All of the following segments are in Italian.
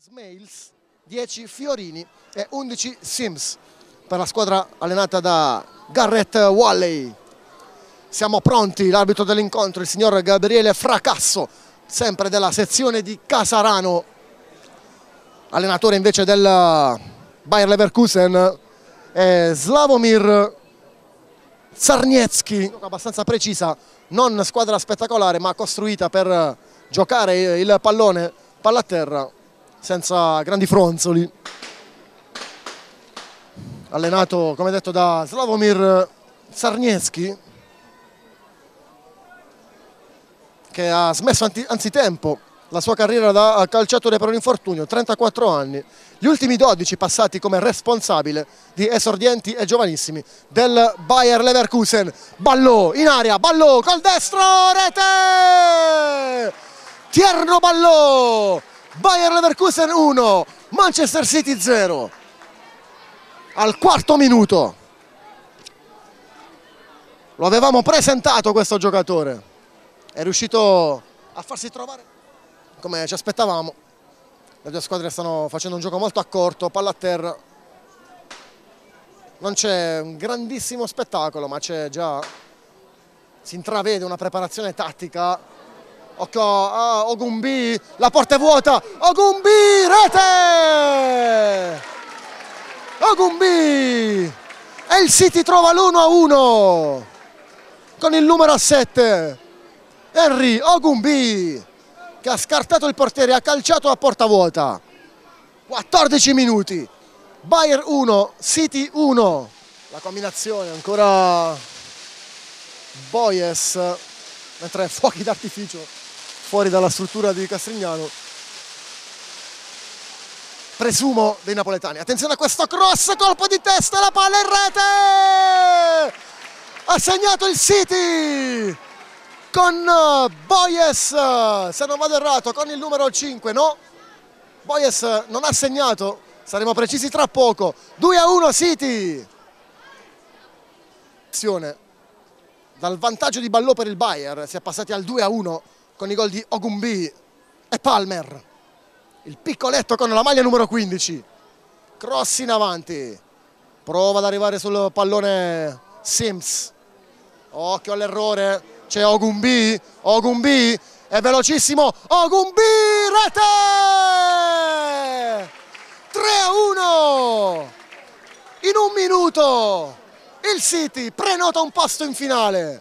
Smails, 10 Fiorini e 11 Sims per la squadra allenata da Garrett Walley. Siamo pronti, l'arbitro dell'incontro, il signor Gabriele Fracasso, sempre della sezione di Casarano. Allenatore invece del Bayer Leverkusen è Slavomir Czarniecki, abbastanza precisa, non squadra spettacolare ma costruita per giocare il pallone, palla a terra, senza grandi fronzoli. Allenato, come detto, da Slavomir Czarniecki, che ha smesso anzitempo la sua carriera da calciatore per un infortunio, 34 anni. Gli ultimi 12 passati come responsabile di esordienti e giovanissimi del Bayer Leverkusen. Ballò in area, Ballò col destro, rete! Tierno Ballò! Bayer Leverkusen 1, Manchester City 0. Al quarto minuto. Lo avevamo presentato questo giocatore. È riuscito a farsi trovare come ci aspettavamo. Le due squadre stanno facendo un gioco molto accorto, palla a terra. Non c'è un grandissimo spettacolo, ma c'è già, si intravede una preparazione tattica. Occhio a Ogumbi, la porta è vuota, Ogumbi, rete! Ogumbi! E il City trova l'1-1 con il numero 7, Henry Ogumbi, che ha scartato il portiere, ha calciato a porta vuota. 14 minuti, Bayer 1, City 1. La combinazione ancora Boyes, mentre fuochi d'artificio fuori dalla struttura di Castrignano, presumo dei napoletani. Attenzione a questo cross, colpo di testa, la palla in rete! Ha segnato il City! Con Boyes, se non vado errato, con il numero 5, no? Boyes non ha segnato, saremo precisi tra poco. 2-1 City. Dal vantaggio di Ballò per il Bayer si è passati al 2-1 con i gol di Ogumbi e Palmer. Il piccoletto con la maglia numero 15. Cross in avanti. Prova ad arrivare sul pallone Sims. Occhio all'errore. C'è Ogumbi, Ogumbi è velocissimo, Ogumbi, rete! 3-1 in un minuto. Il City prenota un posto in finale.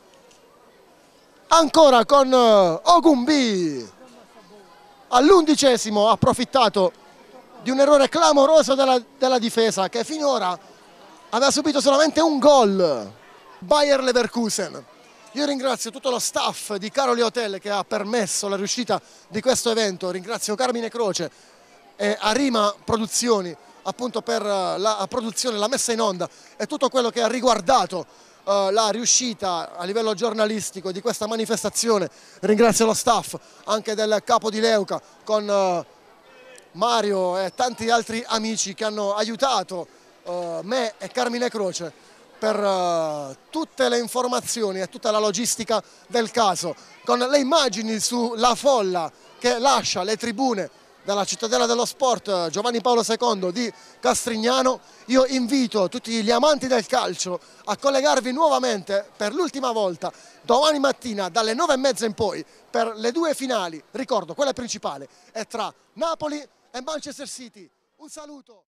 Ancora con Ogumbi. All'11° ha approfittato di un errore clamoroso della difesa, che finora aveva subito solamente un gol. Bayer Leverkusen. Io ringrazio tutto lo staff di Caroli Hotel che ha permesso la riuscita di questo evento. Ringrazio Carmine Croce e Arima Produzioni appunto per la produzione, la messa in onda e tutto quello che ha riguardato la riuscita a livello giornalistico di questa manifestazione. Ringrazio lo staff anche del Capo di Leuca con Mario e tanti altri amici che hanno aiutato me e Carmine Croce per tutte le informazioni e tutta la logistica del caso, con le immagini sulla folla che lascia le tribune della Cittadella dello Sport Giovanni Paolo II di Castrignano. Io invito tutti gli amanti del calcio a collegarvi nuovamente per l'ultima volta domani mattina dalle 9:30 in poi per le due finali. Ricordo, quella principale è tra Napoli e Manchester City. Un saluto!